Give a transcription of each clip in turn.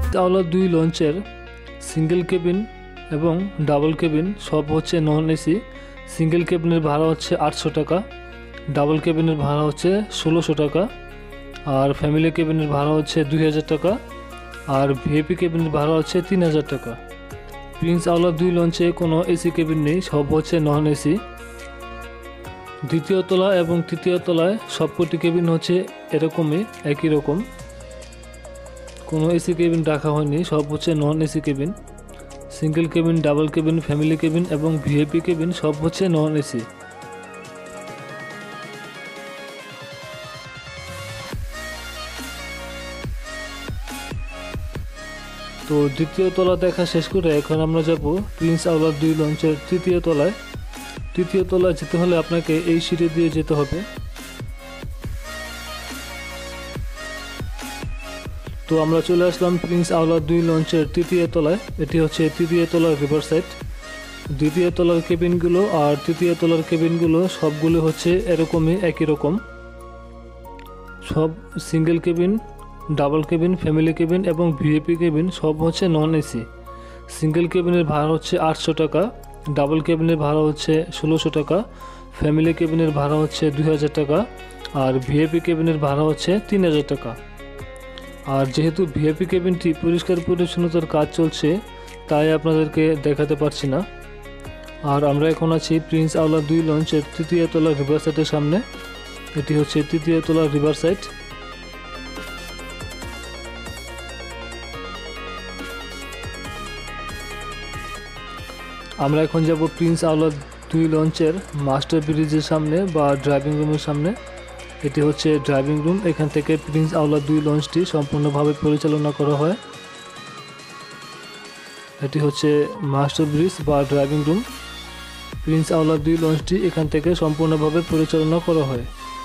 আওলাদ 2 লঞ্চের single cabin এবং double cabin সব হচ্ছে নন এসি। সিঙ্গেল কেবিনের ভাড়া হচ্ছে 800 টাকা, ডাবল কেবিনের ভাড়া হচ্ছে 1600 টাকা, আর ফ্যামিলি কেবিনের ভাড়া হচ্ছে 2000 টাকা, আর ভিআইপি কেবিনের ভাড়া হচ্ছে 3000 টাকা। প্রিন্স আওলাদ 2 লঞ্চে কোনো এসি কেবিন নেই, সব হচ্ছে নন এসি। দ্বিতীয় তলা এবং তৃতীয় তলায় সবকটি কেবিন হচ্ছে এরকমই, একই রকম, কোনো এসি কেবিন রাখা হয়নি, সব হচ্ছে non AC cabin. Single cabin, double cabin, family cabin এবং ভিআইপি কেবিন সব হচ্ছে নন এসি। তো দ্বিতীয় তলা দেখা শেষ করে এখন আমরা যাব প্রিন্স আওলাদ 2 লঞ্চের তৃতীয় তলায়। তৃতীয় তলায় যেতে হলে আপনাকে এই সিঁড়ি দিয়ে যেতে হবে। তো আমরা চলে আসলাম প্রিন্স আওলাদ 2 লঞ্চের তৃতীয় তলায়। এটি হচ্ছে তৃতীয় তলার রিভার সাইড। দ্বিতীয় তলার কেবিনগুলো আর তৃতীয় তলার কেবিনগুলো সবগুলো হচ্ছে এরকমই, একই রকম, সব single cabin, double cabin, family cabin এবং ভিআইপি কেবিন সব হচ্ছে নন এসি। সিঙ্গেল কেবিনের ভাড়া হচ্ছে 800 টাকা, ডাবল কেবিনের ভাড়া হচ্ছে 1600 টাকা, ফ্যামিলি কেবিনের ভাড়া হচ্ছে 2000 টাকা, আর ভিআইপি কেবিনের ভাড়া হচ্ছে 3000 টাকা। আর যেহেতু ভিআইপি কেবিনটি পরিষ্কার পরিচ্ছন্নতার কাজ চলছে তাই আপনাদেরকে দেখাতে পারছি না। আর আমরা এখন আছি প্রিন্স আওলাদ 2 লঞ্চের তৃতীয় তলার রিভার সাইডের সামনে। এটি হচ্ছে তৃতীয় তলার রিভার সাইড। আমরা এখন যাব প্রিন্স আওলাদ 2 লঞ্চের মাস্টার ব্রিজের সামনে বা ড্রাইভিং রুমের সামনে। এটি হচ্ছে ড্রাইভিং রুম, এখান থেকে প্রিন্স আওলাদ 2 লঞ্চটি সম্পূর্ণভাবে পরিচালনা করা হয়। এটি হচ্ছে মাস্টার ব্রিজ বা ড্রাইভিং রুম। প্রিন্স আওলাদ 2 লঞ্চটি এখান থেকে সম্পূর্ণভাবে পরিচালনা করা হয়।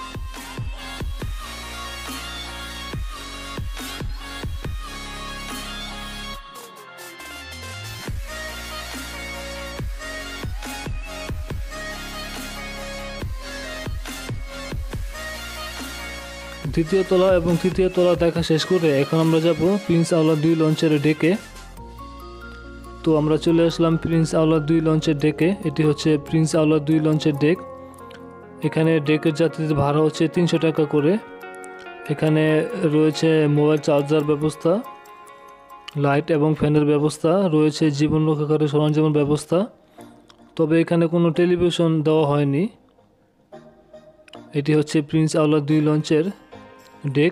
দ্বিতীয় তলা এবং তৃতীয় তলা দেখা শেষ করে এখন আমরা যাব প্রিন্স আওলাদ 2 লঞ্চের ডেকে। তো আমরা চলে আসলাম প্রিন্স আওলাদ 2 লঞ্চের ডেকে। এটি হচ্ছে প্রিন্স আওলাদ 2 লঞ্চের ডেক। এখানে ডেকের যাত্রীদের ভাড়া হচ্ছে 300 টাকা করে। এখানে রয়েছে মোবাইল চার্জার ব্যবস্থা, লাইট এবং ফ্যানের ব্যবস্থা, রয়েছে জীবন রক্ষাকারী সরঞ্জামের ব্যবস্থা, তবে এখানে কোনো টেলিভিশন দেওয়া হয়নি। এটি হচ্ছে প্রিন্স আওলাদ 2 লঞ্চের ডেক।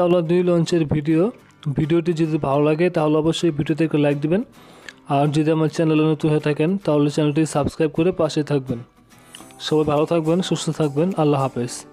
আওলাদ 2 লঞ্চের ভিডিওটি যদি ভালো লাগে তাহলে অবশ্যই ভিডিওতে একটা লাইক দিবেন। আর যদি আমার চ্যানেলে নতুন হয়ে থাকেন তাহলে চ্যানেলটি সাবস্ক্রাইব করে পাশে থাকবেন। সবাই ভালো থাকবেন, সুস্থ থাকবেন। আল্লাহ হাফেজ।